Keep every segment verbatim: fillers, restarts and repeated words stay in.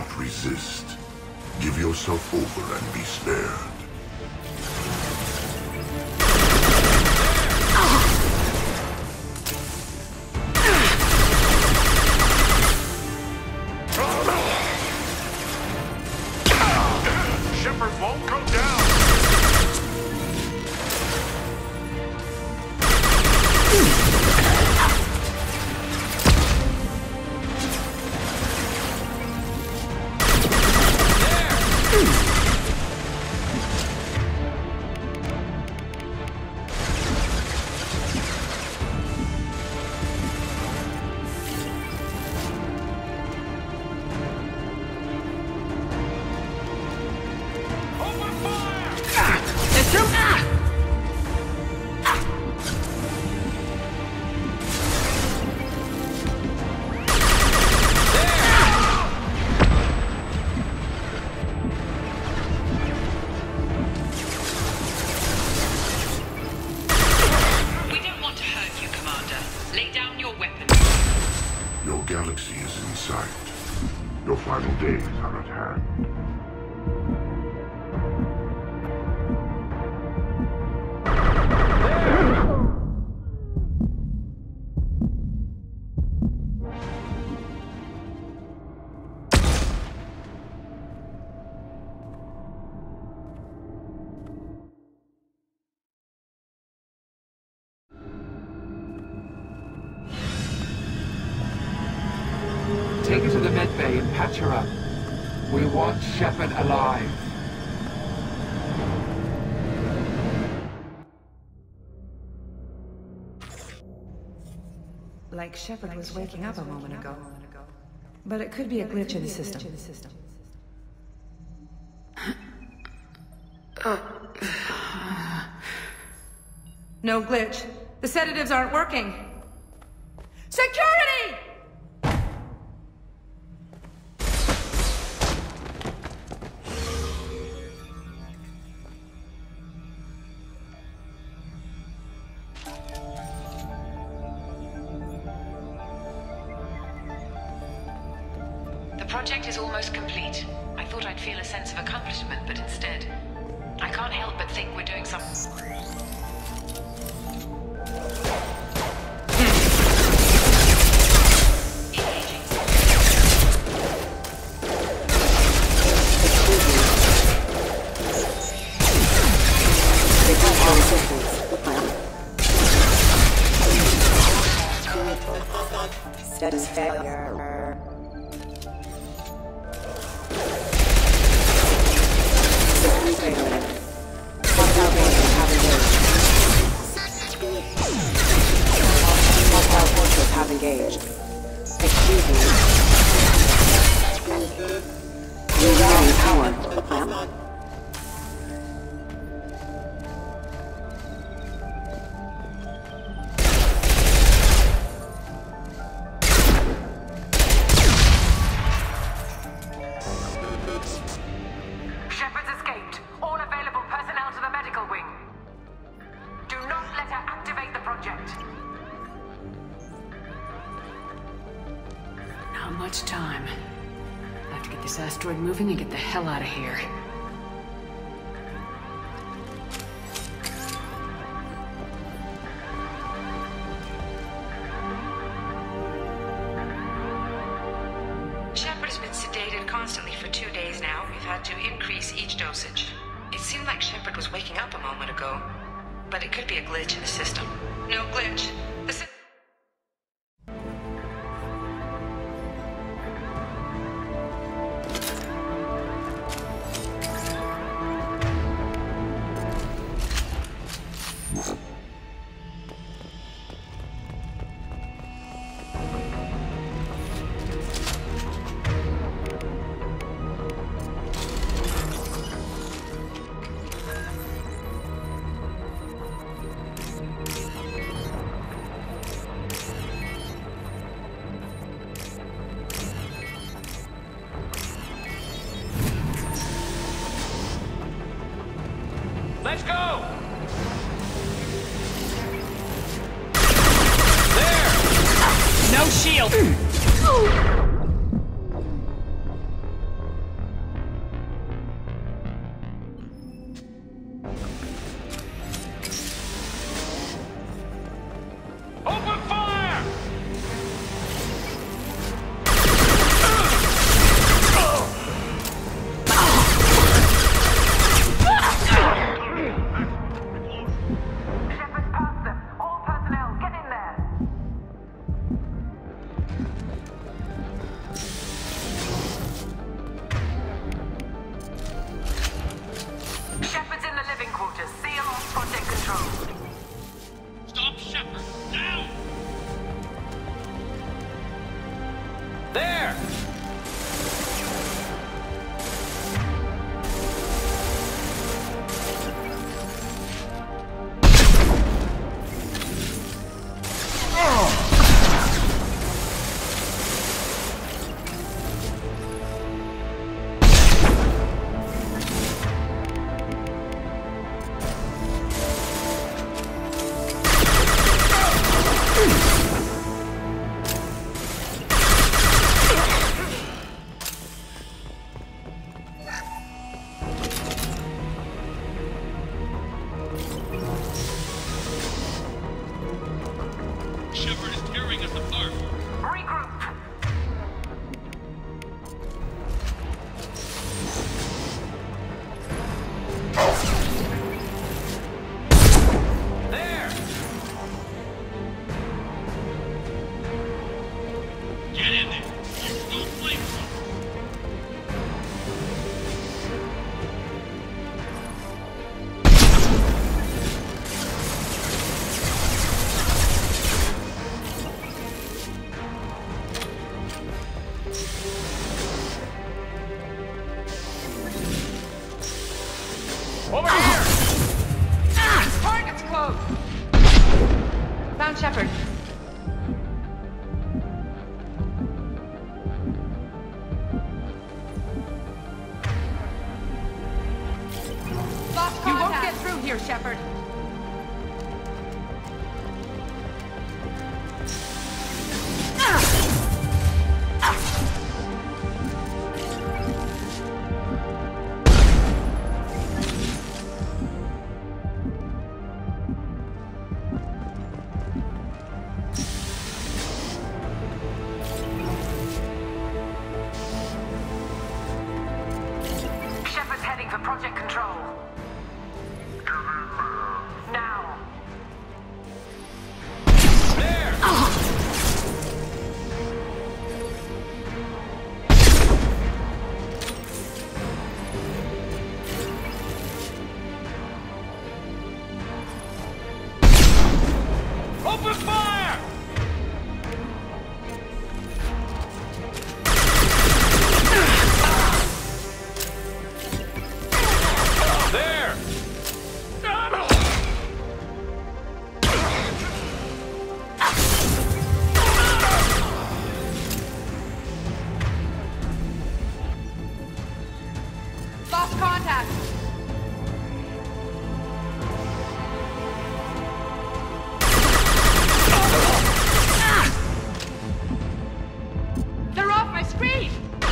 not resist. Give yourself over and be spared. Shepard won't go down! Galaxy is in sight. Your final days are at hand. Take her to the med bay and patch her up. We want Shepard alive. Like Shepard was waking up a moment ago. But it could be a glitch in the system. No glitch. The sedatives aren't working. Security! The project is almost complete. I thought I'd feel a sense of accomplishment, but instead, I can't help but think we're doing something. Status failure. Have engaged. Excuse me. Rerouting power to the plant. Shepard's escaped. All available personnel to the medical wing. Do not let her activate the project. Not much time. I have to get this asteroid moving and get the hell out of here. Shepard has been sedated constantly for two days now. We've had to increase each dosage. It seemed like Shepard was waking up a moment ago, but it could be a glitch in the system. No glitch. The system. Let's go! There! No shield! here, Shepard. Open fire! There! Lost contact. They're off my screen!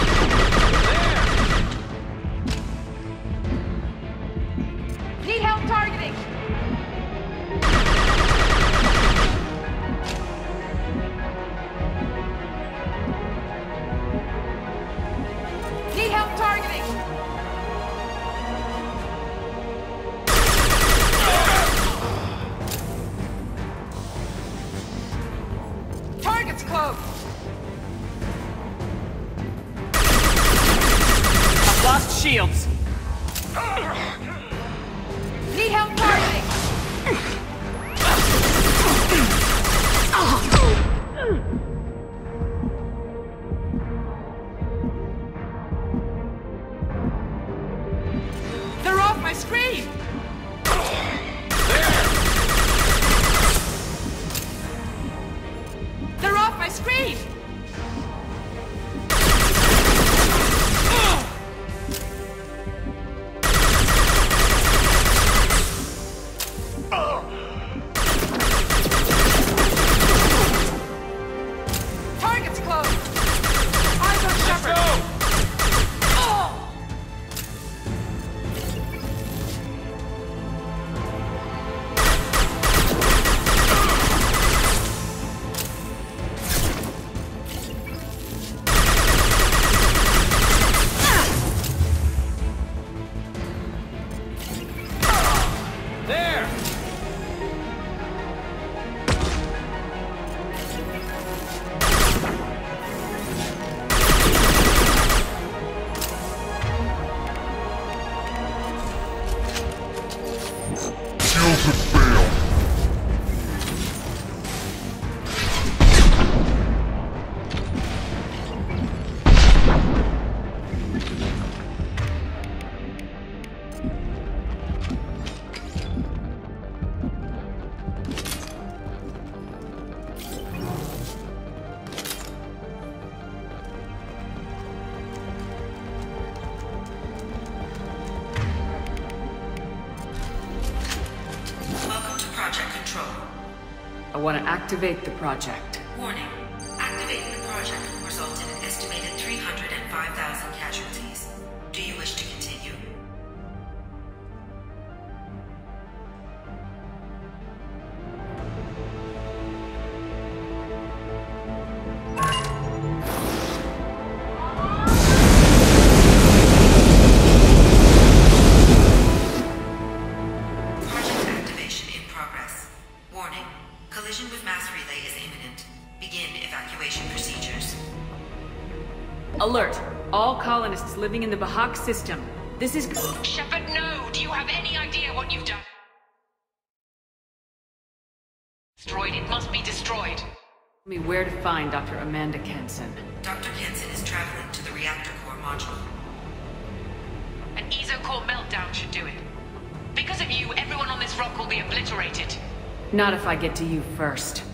Need help targeting! Need help targeting! Target's close! I've lost shields. Need help targeting! They're off my screen! They're off my screen! Target's close! Eyes on Shepard! There! Shields have failed. Welcome to Project Control. I want to activate the project. Warning. Activating the project will result in an estimated three hundred five thousand casualties. Do you wish to continue? Project activation in progress. Warning. Collision with mass relay is imminent. Begin evacuation procedures. Alert! All colonists living in the Bahak system. This is... Shepard, no! Do you have any idea what you've done? Destroyed. It must be destroyed. Tell me where to find Doctor Amanda Kenson. Doctor Kenson is traveling to the reactor core module. An EZO-core meltdown should do it. Because of you, everyone on this rock will be obliterated. Not if I get to you first.